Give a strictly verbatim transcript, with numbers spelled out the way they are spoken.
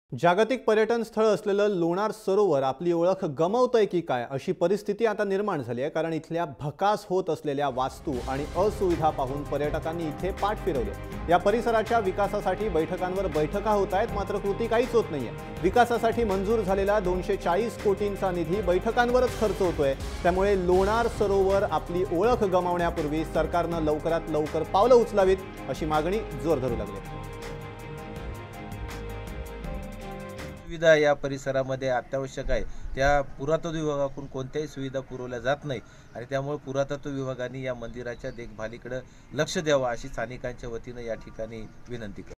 जागतिक पर्यटन स्थळ असलेलं लोणार सरोवर आपली ओळख गमावतंय की काय अशी परिस्थिती आता निर्माण झाली आहे। कारण इथल्या भकास होत असलेल्या वास्तू आणि असुविधा पाहून पर्यटकांनी इथे पाठ फिरवले। या परिसराच्या विकासासाठी बैठकांवर बैठका होत आहेत, मात्र कृती काहीच होत नाहीये। विकासासाठी मंजूर झालेला दोनशे चाळीस कोटींचा निधी बैठकांवरच खर्च होतोय। त्यामुळे लोणार सरोवर आपली ओळख गमावण्यापूर्वी सरकारनं लवकरात लवकर पावलं उचलावीत अशी मागणी जोर धरू लागली। सुविधा या परिसरामध्ये अत्यावश्यक आहे, त्या पुरातत्व विभागाकडून कोणत्याही सुविधा पुरवल्या जात नाही आणि त्यामुळे पुरातत्व विभागाने या मंदिराच्या देखभालीकडे लक्ष द्यावं अशी स्थानिकांच्या वतीने या ठिकाणी विनंती करतो।